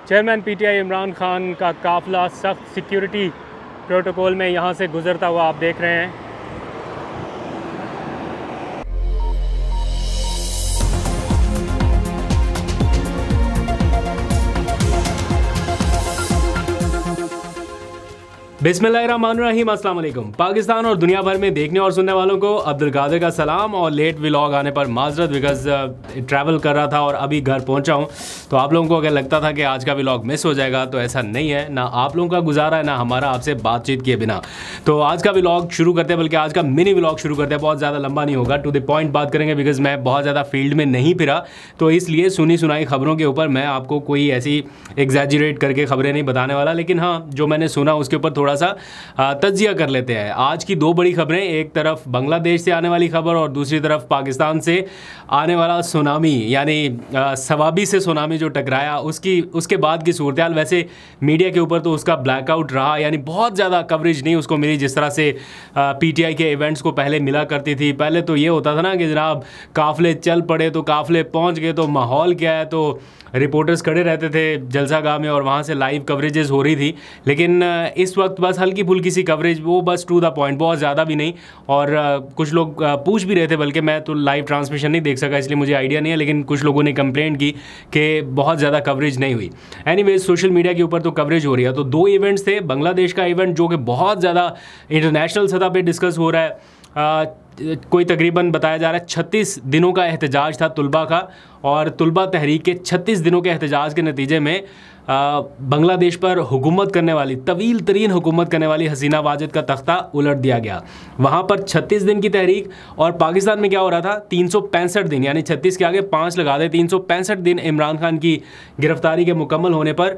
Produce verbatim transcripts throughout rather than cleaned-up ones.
Chairman PTI Imran Khan का काफ़िला सख्त security protocol में यहाँ से गुजरता हुआ आप देख रहे हैं। बिस्मिल्लाहिर्रहमानिर्रहीम, अस्सलाम वालेकुम। पाकिस्तान और दुनिया भर में देखने और सुनने वालों को अब्दुल कादिर का सलाम और लेट व्लॉग आने पर माजरत, बिकॉज ट्रैवल कर रहा था और अभी घर पहुंचा हूं। तो आप लोगों को अगर लगता था कि आज का व्लॉग मिस हो जाएगा तो ऐसा नहीं है, ना आप लोगों का गुजारा है ना हमारा आपसे बातचीत किए बिना। तो आज का व्लॉग शुरू करते हैं, बल्कि आज का मिनी व्लॉग शुरू करते हैं। बहुत ज़्यादा लंबा नहीं होगा, टू द पॉइंट बात करेंगे, बिकॉज मैं बहुत ज़्यादा फील्ड में नहीं फिरा, तो इसलिए सुनी सुनाई खबरों के ऊपर मैं आपको कोई ऐसी एग्जैजरेट करके खबरें नहीं बताने वाला। लेकिन हाँ, जो मैंने सुना उसके ऊपर थोड़ा सा तज्जिया कर लेते हैं। आज की दो बड़ी खबरें, एक तरफ बांग्लादेश से आने वाली खबर और दूसरी तरफ पाकिस्तान से आने वाला सुनामी, यानी सवाबी से सुनामी जो टकराया, उसकी उसके बाद की सूरत हाल। वैसे मीडिया के ऊपर तो उसका ब्लैकआउट रहा, यानी बहुत ज़्यादा कवरेज नहीं उसको मिली जिस तरह से पीटीआई के इवेंट्स को पहले मिला करती थी। पहले तो ये होता था ना कि जनाब काफ़िले चल पड़े तो काफ़िले पहुँच गए तो माहौल क्या है, तो रिपोर्टर्स खड़े रहते थे जलसागाह में और वहाँ से लाइव कवरेजेस हो रही थी। लेकिन इस वक्त बस हल्की फुल्की सी कवरेज, वो बस टू द पॉइंट, बहुत ज़्यादा भी नहीं। और कुछ लोग पूछ भी रहे थे, बल्कि मैं तो लाइव ट्रांसमिशन नहीं देख सका इसलिए मुझे आइडिया नहीं है, लेकिन कुछ लोगों ने कंप्लेंट की कि बहुत ज़्यादा कवरेज नहीं हुई। एनीवेज, सोशल मीडिया के ऊपर तो कवरेज हो रही है। तो दो इवेंट्स थे, बांग्लादेश का इवेंट जो कि बहुत ज़्यादा इंटरनेशनल सतह पर डिस्कस हो रहा है। आ, कोई तकरीबन बताया जा रहा है छत्तीस दिनों का एहतजाज था तुलबा का, और तुलबा तहरीक के छत्तीस दिनों के एहतजाज के नतीजे में बांग्लादेश पर हुकूमत करने वाली, तवील तरीन हुकूमत करने वाली हसीना वाजिद का तख्ता उलट दिया गया। वहाँ पर छत्तीस दिन की तहरीक, और पाकिस्तान में क्या हो रहा था, तीन सौ पैंसठ दिन, यानी छत्तीस के आगे पाँच लगा दे, तीन सौ पैंसठ दिन इमरान खान की गिरफ्तारी के मुकम्मल होने पर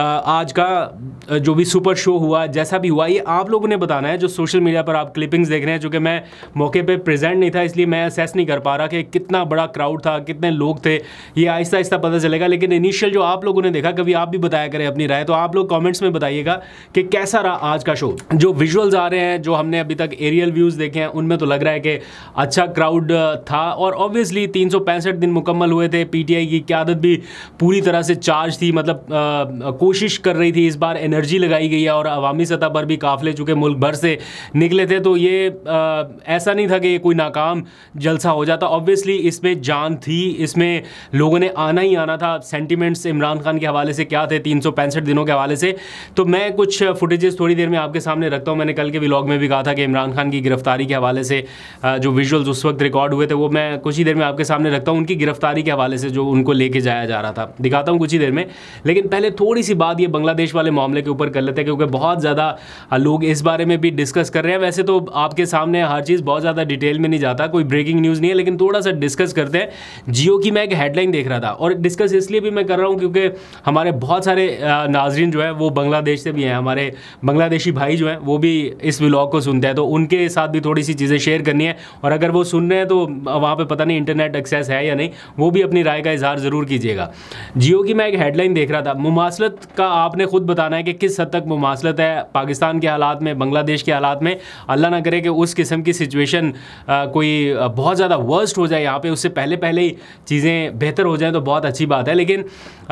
आज का जो भी सुपर शो हुआ, जैसा भी हुआ, ये आप लोगों ने बताना है। जो सोशल मीडिया पर आप क्लिपिंग्स देख रहे हैं, चूँकि मैं मौके पर प्रेजेंट नहीं था इसलिए मैं असेस नहीं कर पा रहा कि कितना बड़ा क्राउड था, कितने लोग थे, ये आहिस्ता आहिस्ता पता चलेगा। लेकिन इनिशियल जो आप लोगों ने देखा, कभी आप भी बताया करें अपनी राय, तो आप लोग कमेंट्स में बताइएगा कि कैसा रहा आज का शो। जो विजुअल्स आ रहे हैं, जो हमने अभी तक एरियल व्यूज़ देखे हैं, उनमें तो लग रहा है कि अच्छा क्राउड था। और ऑब्वियसली तीन सौ पैंसठ दिन मुकम्मल हुए थे, पीटीआई की क़यादत भी पूरी तरह से चार्ज थी, मतलब आ, कोशिश कर रही थी, इस बार एनर्जी लगाई गई है, और अवामी सतह पर भी काफ़िले चूँकि मुल्क भर से निकले थे, तो ये आ, ऐसा नहीं था कि कोई नाकाम जलसा हो जाता। ऑब्वियसली इसमें जान थी, इसमें लोगों ने आना ही आना था। सेंटिमेंट्स इमरान खान के हवाले से क्या थे तीन सौ पैंसठ दिनों के हवाले से, तो मैं कुछ फुटेजेस थोड़ी देर में आपके सामने रखता हूँ। मैंने कल के व्लॉग में भी कहा था कि इमरान खान की गिरफ्तारी के हवाले से जो विजुअल्स उस वक्त रिकॉर्ड हुए थे, वो मैं कुछ ही देर में आपके सामने रखता हूँ। उनकी गिरफ्तारी के हवाले से जो उनको लेके जाया जा रहा था, दिखाता हूँ कुछ ही देर में। लेकिन पहले थोड़ी सी बात ये बांग्लादेश वाले मामले के ऊपर कर लेते हैं, क्योंकि बहुत ज़्यादा लोग इस बारे में भी डिस्कस कर रहे हैं। वैसे तो आपके सामने हर चीज़ बहुत ज़्यादा डिटेल में नहीं जाता, कोई ब्रेकिंग न्यूज़ नहीं है, लेकिन थोड़ा सा डिस्कस करते हैं। जियो की मैं एक हेडलाइन देख रहा था, और डिस्कस इसलिए भी मैं कर रहा हूँ क्योंकि हमारे बहुत सारे नाजरीन जो है वो बांग्लादेश से भी हैं, हमारे बांग्लादेशी भाई जो हैं वो भी इस व्लॉग को सुनते हैं, तो उनके साथ भी थोड़ी सी चीज़ें शेयर करनी है। और अगर वो सुन रहे हैं तो वहाँ पे पता नहीं इंटरनेट एक्सेस है या नहीं, वो भी अपनी राय का इजहार ज़रूर कीजिएगा। जियो की मैं एक हेडलाइन देख रहा था, मुमासलत का आपने खुद बताना है कि किस हद तक मुमासलत है पाकिस्तान के हालात में, बांग्लादेश के हालात में। अल्लाह ना करे कि उस किस्म की सिचुएशन कोई बहुत ज़्यादा वर्स्ट हो जाए यहाँ पे, उससे पहले पहले ही चीज़ें बेहतर हो जाएँ तो बहुत अच्छी बात है। लेकिन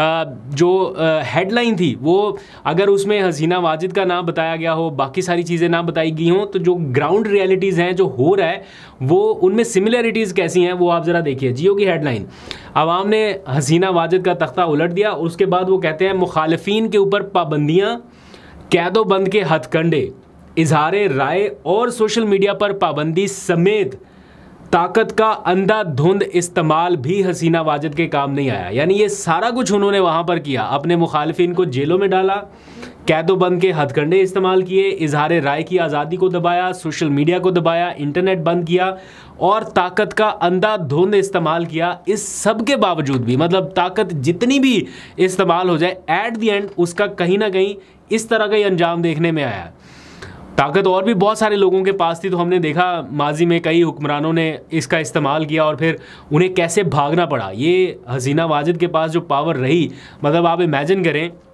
जो हेडलाइन थी वो अगर उसमें हसीना वाजिद का नाम बताया गया हो, बाकी सारी चीज़ें ना बताई गई हों, तो जो ग्राउंड रियलिटीज़ हैं, जो हो रहा है, वो उनमें सिमिलरिटीज़ कैसी हैं वो आप ज़रा देखिए। जियो की हेडलाइन, आवाम ने हसीना वाजिद का तख्ता उलट दिया, और उसके बाद वो कहते हैं मुखालिफिन के ऊपर पाबंदियाँ, कैदोबंद के हथकंडे, इजहार राय और सोशल मीडिया पर पाबंदी समेत ताकत का अंधाधुंध इस्तेमाल भी हसीना वाजिद के काम नहीं आया। यानी ये सारा कुछ उन्होंने वहाँ पर किया, अपने मुखालिफिन को जेलों में डाला, कैदोबंद के हथकंडे इस्तेमाल किए, इजहार राय की आज़ादी को दबाया, सोशल मीडिया को दबाया, इंटरनेट बंद किया, और ताकत का अंधाधुंध इस्तेमाल किया। इस सब के बावजूद भी, मतलब ताकत जितनी भी इस्तेमाल हो जाए, एट द एंड उसका कहीं ना कहीं इस तरह का ही अंजाम देखने में आया। ताकत और भी बहुत सारे लोगों के पास थी, तो हमने देखा माजी में कई हुक्मरानों ने इसका इस्तेमाल किया और फिर उन्हें कैसे भागना पड़ा। ये हसीना वाजिद के पास जो पावर रही, मतलब आप इमेजिन करें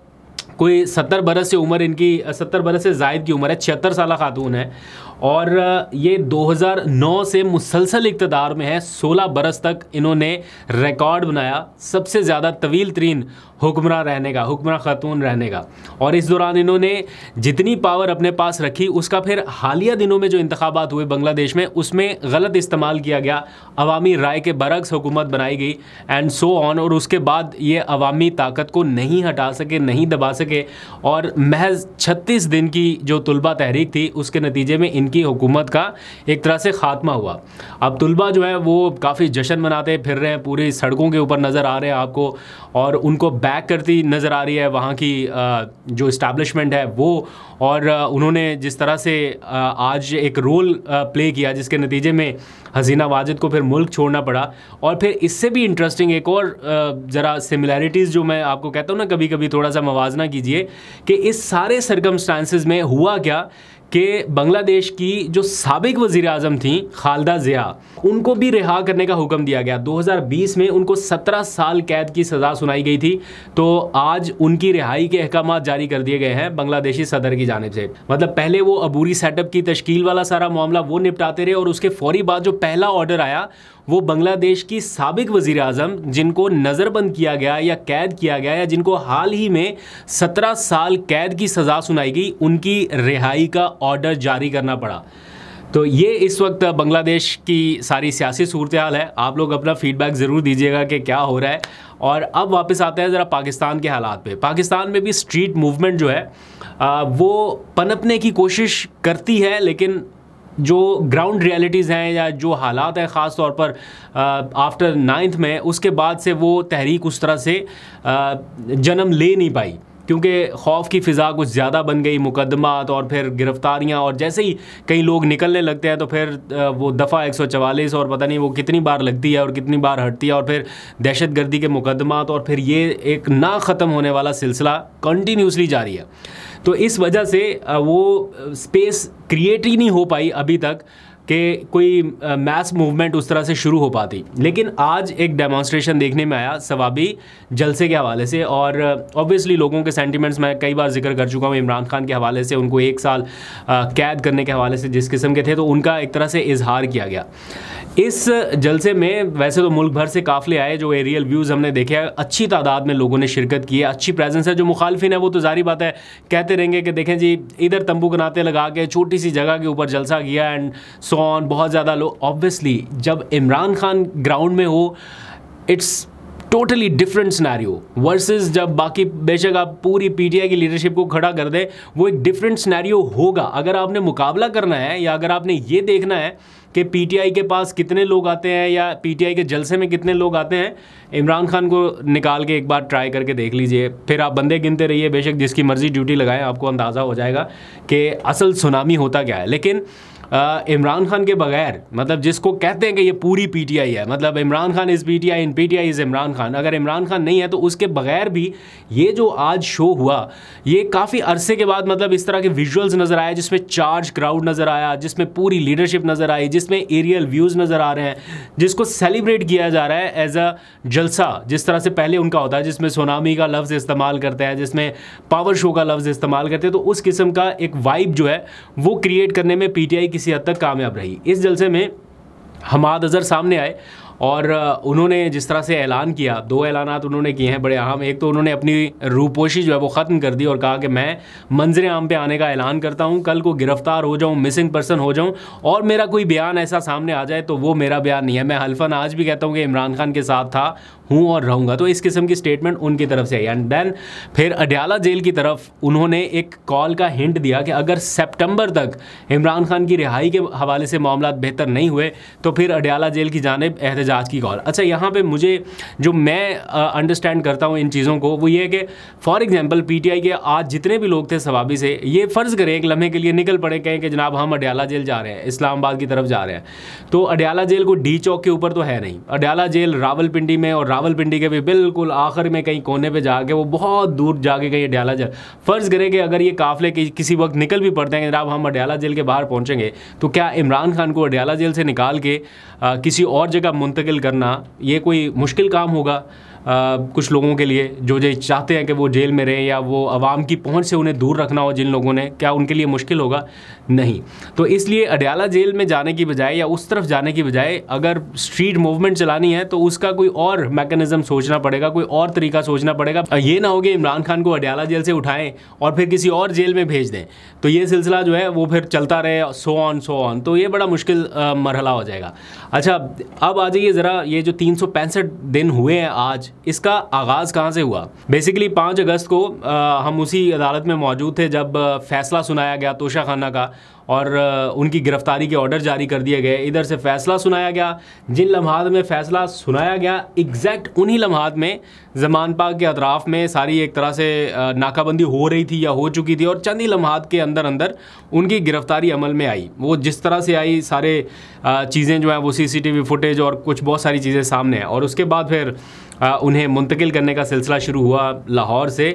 कोई सत्तर बरस से उम्र इनकी सत्तर बरस से ज़ायद की उम्र है, छिहत्तर साल खातून है और ये दो हज़ार नौ से मुसलसल इक़्तिदार में है। सोलह बरस तक इन्होंने रिकॉर्ड बनाया सबसे ज़्यादा तवील तरीन हुक्मरान रहने का, हुक्मरान खातून रहने का। और इस दौरान इन्होंने जितनी पावर अपने पास रखी उसका फिर हालिया दिनों में जो इंतखाबात हुए बांग्लादेश में उसमें गलत इस्तेमाल किया गया, अवामी राय के बरक्स हुकूमत बनाई गई एंड सो ऑन। और उसके बाद ये अवामी ताकत को नहीं हटा सके, नहीं दबा सके और महज छत्तीस दिन की जो तुलबा तहरीक थी उसके नतीजे में इनकी हुकूमत का एक तरह से ख़ात्मा हुआ। अब तुलबा जो है वो काफ़ी जश्न मनाते फिर रहे हैं, पूरी सड़कों के ऊपर नज़र आ रहे हैं आपको और उनको बैक करती नज़र आ रही है वहाँ की जो इस्टेब्लिशमेंट है वो। और उन्होंने जिस तरह से आज एक रोल प्ले किया जिसके नतीजे में हसीना वाजिद को फिर मुल्क छोड़ना पड़ा। और फिर इससे भी इंटरेस्टिंग एक और ज़रा सिमिलैरिटीज़ जो मैं आपको कहता हूँ ना, कभी कभी थोड़ा सा मवाजना कीजिए कि इस सारे सर्कमस्टांसेस में हुआ क्या कि बांग्लादेश की जो साबिक वज़ीर आज़म थी खालिदा ज़िया, उनको भी रिहा करने का हुक्म दिया गया। दो हज़ार बीस में उनको सत्रह साल कैद की सज़ा सुनाई गई थी, तो आज उनकी रिहाई के अहकाम जारी कर दिए गए हैं बांग्लादेशी सदर की जानिब से। मतलब पहले वो अबूरी सेटअप की तश्कील वाला सारा मामला वो निपटाते रहे और उसके फौरी बाद जो पहला ऑर्डर आया वो बांग्लादेश की साबिक वज़ीर आज़म जिनको नज़रबंद किया गया या कैद किया गया या जिनको हाल ही में सत्रह साल कैद की सज़ा सुनाई गई, उनकी रिहाई का ऑर्डर जारी करना पड़ा। तो ये इस वक्त बांग्लादेश की सारी सियासी सूरत हाल है। आप लोग अपना फीडबैक ज़रूर दीजिएगा कि क्या हो रहा है। और अब वापस आते हैं ज़रा पाकिस्तान के हालात पे। पाकिस्तान में भी स्ट्रीट मूवमेंट जो है आ, वो पनपने की कोशिश करती है, लेकिन जो ग्राउंड रियलिटीज़ हैं या जो हालात हैं ख़ास तौर पर आफ्टर नाइन्थ में, उसके बाद से वो तहरीक उस तरह से आ, जन्म ले नहीं पाई क्योंकि खौफ की फ़िज़ा कुछ ज़्यादा बन गई, मुकदमात और फिर गिरफ़्तारियाँ, और जैसे ही कई लोग निकलने लगते हैं तो फिर वो दफ़ा एक सौ चवालीस और पता नहीं वो कितनी बार लगती है और कितनी बार हटती है और फिर दहशत गर्दी के मुकदमात और फिर ये एक ना ख़त्म होने वाला सिलसिला कंटिन्यूसली जारी है। तो इस वजह से वो स्पेस क्रिएट ही नहीं हो पाई अभी तक कि कोई मैस मूवमेंट उस तरह से शुरू हो पाती। लेकिन आज एक डेमोन्स्ट्रेशन देखने में आया सवाबी जलसे के हवाले से, और ऑब्वियसली लोगों के सेंटिमेंट्स मैं कई बार जिक्र कर चुका हूँ इमरान खान के हवाले से, उनको एक साल कैद करने के हवाले से जिस किस्म के थे, तो उनका एक तरह से इजहार किया गया। इस जलसे में वैसे तो मुल्क भर से काफ़िले आए, जो एरियल व्यूज़ हमने देखे हैं, अच्छी तादाद में लोगों ने शिरकत की है, अच्छी प्रेजेंस है। जो मुखालिफिन है वो तो जारी बात है कहते रहेंगे कि देखें जी इधर तंबू कनाते लगा के छोटी सी जगह के ऊपर जलसा किया एंड सो ऑन, बहुत ज़्यादा लोग। ऑब्वियसली जब इमरान खान ग्राउंड में हो it's totally different scenario versus जब बाकी, बेशक आप पूरी पीटीआई की लीडरशिप को खड़ा कर दें, वो एक डिफरेंट सिनेरियो होगा। अगर आपने मुकाबला करना है या अगर आपने ये देखना है कि पीटीआई के पास कितने लोग आते हैं या पीटीआई के जलसे में कितने लोग आते हैं, इमरान खान को निकाल के एक बार ट्राई करके देख लीजिए, फिर आप बंदे गिनते रहिए, बेशक जिसकी मर्ज़ी ड्यूटी लगाएं, आपको अंदाज़ा हो जाएगा कि असल सुनामी होता क्या है। लेकिन इमरान खान के बगैर, मतलब जिसको कहते हैं कि ये पूरी पीटीआई है, मतलब Imran Khan is PTI in PTI is Imran Khan, अगर इमरान खान नहीं है तो उसके बगैर भी ये जो आज शो हुआ, ये काफ़ी अरसे के बाद मतलब इस तरह के विजुअल्स नज़र आए जिसमें चार्ज क्राउड नज़र आया, जिसमें पूरी लीडरशिप नज़र आई, जिसमें एरियल व्यूज़ नज़र आ रहे हैं, जिसको सेलिब्रेट किया जा रहा है एज अ जलसा, जिस तरह से पहले उनका होता है, जिसमें सुनामी का लफ्ज़ इस्तेमाल करते हैं, जिसमें पावर शो का लफ्ज़ इस्तेमाल करते हैं। तो उस किस्म का एक वाइब जो है वो क्रिएट करने में पीटीआई किसी हद तक कामयाब रही। इस जलसे में हमाद अज़हर सामने आए और उन्होंने जिस तरह से ऐलान किया, दो ऐलानात उन्होंने किए हैं बड़े अहम। एक तो उन्होंने अपनी रूपोशी जो है वो ख़त्म कर दी और कहा कि मैं मंजर आम पे आने का ऐलान करता हूं, कल को गिरफ्तार हो जाऊं, मिसिंग पर्सन हो जाऊं और मेरा कोई बयान ऐसा सामने आ जाए तो वो मेरा बयान नहीं है। मैं हल्फन आज भी कहता हूं कि इमरान खान के साथ था, हूँ और रहूँगा। तो इस किस्म की स्टेटमेंट उनकी तरफ से आई। एंड देन फिर अडयाला जेल की तरफ उन्होंने एक कॉल का हिंट दिया कि अगर सितंबर तक इमरान खान की रिहाई के हवाले से मामला बेहतर नहीं हुए तो फिर अडयाला जेल की जानिब एहतजाज की कॉल। अच्छा, यहाँ पे मुझे जो मैं अंडरस्टैंड uh, करता हूँ इन चीज़ों को, वो ये है कि फॉर एग्जांपल पीटीआई के आज जितने भी लोग थे सवाबी से, ये फ़र्ज़ करें एक लम्हे के लिए निकल पड़े, कहें कि जनाब हम अडयाला जेल जा रहे हैं, इस्लामाबाद की तरफ जा रहे हैं, तो अडयाला जेल को डी चौक के ऊपर तो है नहीं, अडयाला जेल रावलपिंडी में, और रावलपिंडी के भी बिल्कुल आखिर में कहीं कोने पे जाके वो बहुत दूर जाके कहीं अडयाला जेल। फ़र्ज़ करें कि अगर ये काफ़िले कि, किसी वक्त निकल भी पड़ते हैं कि जनाब हम अडयाला जेल के बाहर पहुँचेंगे, तो क्या इमरान खान को अडयाला जेल से निकाल के आ, किसी और जगह मुंतकिल करना ये कोई मुश्किल काम होगा? कुछ लोगों के लिए जो जो चाहते हैं कि वो जेल में रहें या वो आवाम की पहुंच से उन्हें दूर रखना हो जिन लोगों ने, क्या उनके लिए मुश्किल होगा? नहीं। तो इसलिए अडयाला जेल में जाने की बजाय या उस तरफ जाने की बजाय अगर स्ट्रीट मूवमेंट चलानी है तो उसका कोई और मैकेनिज्म सोचना पड़ेगा, कोई और तरीका सोचना पड़ेगा। ये ना हो कि इमरान खान को अडयाला जेल से उठाएं और फिर किसी और जेल में भेज दें, तो ये सिलसिला जो है वो फिर चलता रहे, सो ऑन सो ऑन, तो ये बड़ा मुश्किल मरहला हो जाएगा। अच्छा, अब आ जाइए ज़रा, ये जो तीन सौ पैंसठ दिन हुए हैं आज, इसका आगाज़ कहाँ से हुआ? बेसिकली पाँच अगस्त को आ, हम उसी अदालत में मौजूद थे जब फैसला सुनाया गया तोशा खाना का और उनकी गिरफ्तारी के ऑर्डर जारी कर दिए गए। इधर से फैसला सुनाया गया। जिन लम्हात में फ़ैसला सुनाया गया एग्जैक्ट उन्हीं लम्हात में ज़मान पाक के अतराफ़ में सारी एक तरह से नाकाबंदी हो रही थी या हो चुकी थी और चंद ही लम्हात के अंदर अंदर उनकी गिरफ्तारी अमल में आई। वो जिस तरह से आई, सारे चीज़ें जो हैं वो सीसीटीवी फुटेज और कुछ बहुत सारी चीज़ें सामने हैं। और उसके बाद फिर उन्हें मुंतकिल करने का सिलसिला शुरू हुआ लाहौर से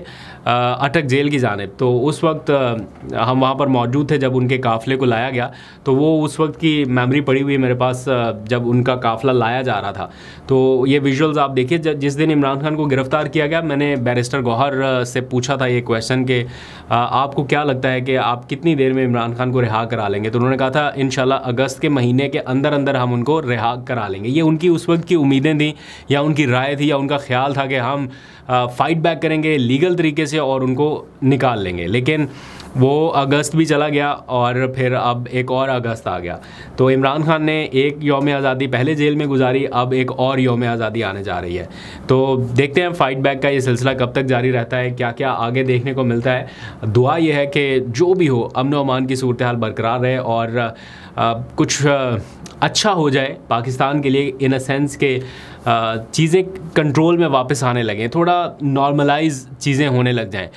अटक जेल की जानिब। तो उस वक्त हम वहाँ पर मौजूद थे जब उनके काफ़िले को लाया गया। तो वो उस वक्त की मेमोरी पड़ी हुई है मेरे पास जब उनका काफ़िला लाया जा रहा था। तो ये विजुअल्स आप देखिए। जिस दिन इमरान खान को गिरफ़्तार किया गया, मैंने बैरिस्टर गौहर से पूछा था ये क्वेश्चन कि आपको क्या लगता है कि आप कितनी देर में इमरान खान को रिहा करा लेंगे? तो उन्होंने कहा था इंशाल्लाह अगस्त के महीने के अंदर अंदर हम उनको रिहा करा लेंगे। ये उनकी उस वक्त की उम्मीदें थी या उनकी राय थी या उनका ख्याल था कि हम फ़ाइट बैक करेंगे लीगल तरीके से और उनको निकाल लेंगे। लेकिन वो अगस्त भी चला गया और फिर अब एक और अगस्त आ गया। तो इमरान खान ने एक यौम आज़ादी पहले जेल में गुजारी, अब एक और यौम आज़ादी आने जा रही है। तो देखते हैं फ़ाइट बैक का ये सिलसिला कब तक जारी रहता है, क्या क्या आगे देखने को मिलता है। दुआ ये है कि जो भी हो अमन व अमान की सूरत हाल बरकरार रहे और आ, कुछ आ, अच्छा हो जाए पाकिस्तान के लिए, इन अ सेंस के चीज़ें कंट्रोल में वापस आने लगें, थोड़ा नॉर्मलाइज चीज़ें होने लग जाएं।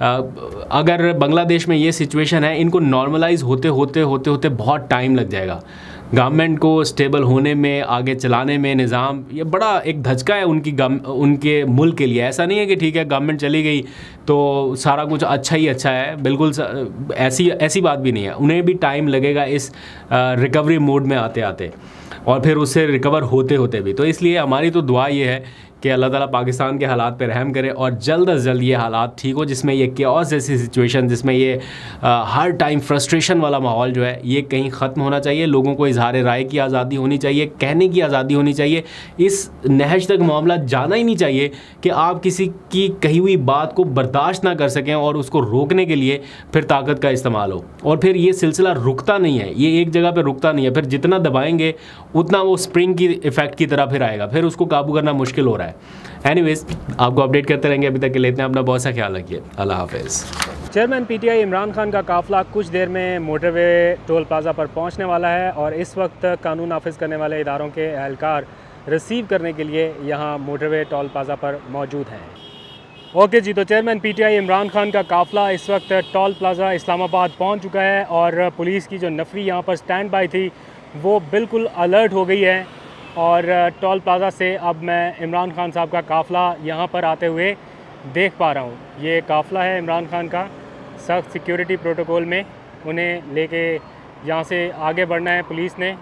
अगर बांग्लादेश में ये सिचुएशन है, इनको नॉर्मलाइज होते होते होते होते बहुत टाइम लग जाएगा। गवर्नमेंट को स्टेबल होने में, आगे चलाने में निज़ाम, ये बड़ा एक धचका है उनकी उनके मुल्क के लिए। ऐसा नहीं है कि ठीक है गवर्नमेंट चली गई तो सारा कुछ अच्छा ही अच्छा है, बिल्कुल ऐसी ऐसी बात भी नहीं है। उन्हें भी टाइम लगेगा इस रिकवरी मोड में आते आते और फिर उससे रिकवर होते होते भी। तो इसलिए हमारी तो दुआ ये है कि अल्लाह ताला पाकिस्तान के हालात पे रहम करे और जल्द अज जल्द ये हालात ठीक हो, जिसमें ये केओस जैसी सिचुएशन, जिसमें ये आ, हर टाइम फ्रस्ट्रेशन वाला माहौल जो है ये कहीं ख़त्म होना चाहिए। लोगों को इजहार राय की आज़ादी होनी चाहिए, कहने की आज़ादी होनी चाहिए। इस नहज तक मामला जाना ही नहीं चाहिए कि आप किसी की कही हुई बात को बर्दाश्त ना कर सकें और उसको रोकने के लिए फिर ताकत का इस्तेमाल हो। और फिर ये सिलसिला रुकता नहीं है, ये एक जगह पर रुकता नहीं है। फिर जितना दबाएंगे उतना वो स्प्रिंग की इफ़ेक्ट की तरह फिर आएगा, फिर उसको काबू करना मुश्किल हो रहा है। एनीवेज, आपको अपडेट करते रहेंगे। अभी तक के लिए इतना, अपना बहुत सा ख्याल रखिए। अल्लाह हाफिज़। चेयरमैन पीटीआई इमरान खान का काफ़िला कुछ देर में मोटरवे टोल प्लाज़ा पर पहुंचने वाला है और इस वक्त कानून नाफिज करने वाले इदारों के एहलकार रिसीव करने के लिए यहां मोटरवे टोल प्लाज़ा पर मौजूद हैं। ओके जी, तो चेयरमैन पीटीआई इमरान खान का काफ़िला इस वक्त टोल प्लाज़ा इस्लामाबाद पहुँच चुका है और पुलिस की जो नफरी यहाँ पर स्टैंड बाई थी वो बिल्कुल अलर्ट हो गई है। और टोल प्लाज़ा से अब मैं इमरान खान साहब का काफ़िला यहाँ पर आते हुए देख पा रहा हूँ। ये काफ़िला है इमरान खान का, सख्त सिक्योरिटी प्रोटोकॉल में उन्हें लेके यहाँ से आगे बढ़ना है पुलिस ने।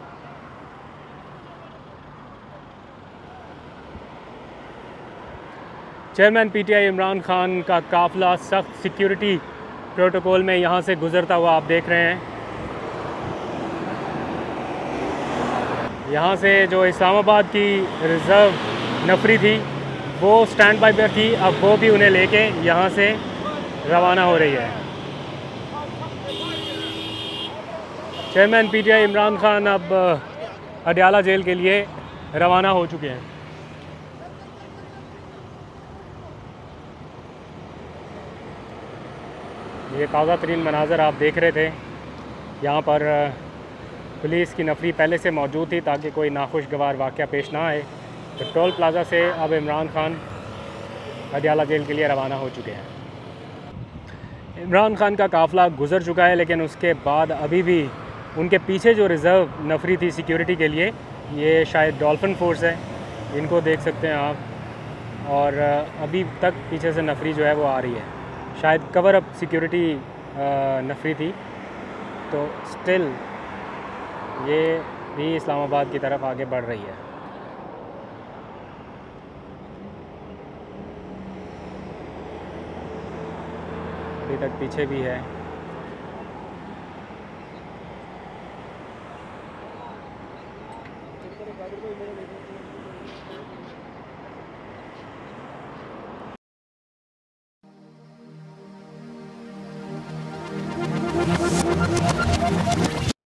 चेयरमैन पीटीआई इमरान खान का काफ़िला सख्त सिक्योरिटी प्रोटोकॉल में यहाँ से गुज़रता हुआ आप देख रहे हैं। यहाँ से जो इस्लामाबाद की रिज़र्व नफरी थी वो स्टैंड बाई पर थी, अब वो भी उन्हें लेके यहाँ से रवाना हो रही है। चेयरमैन पीटीआई इमरान खान अब अडयाला जेल के लिए रवाना हो चुके हैं। ये ताज़ा तरीन मनाज़र आप देख रहे थे। यहाँ पर पुलिस की नफरी पहले से मौजूद थी ताकि कोई नाखुशगवार वाक़या पेश ना आए। तो टोल प्लाज़ा से अब इमरान खान अडयाला जेल के लिए रवाना हो चुके हैं। इमरान खान का काफ़िला गुज़र चुका है, लेकिन उसके बाद अभी भी उनके पीछे जो रिज़र्व नफरी थी सिक्योरिटी के लिए, ये शायद डॉल्फिन फोर्स है, इनको देख सकते हैं आप। और अभी तक पीछे से नफरी जो है वो आ रही है, शायद कवर अप सिक्योरिटी नफरी थी। तो स्टिल ये भी इस्लामाबाद की तरफ आगे बढ़ रही है। अभी तक पीछे भी है।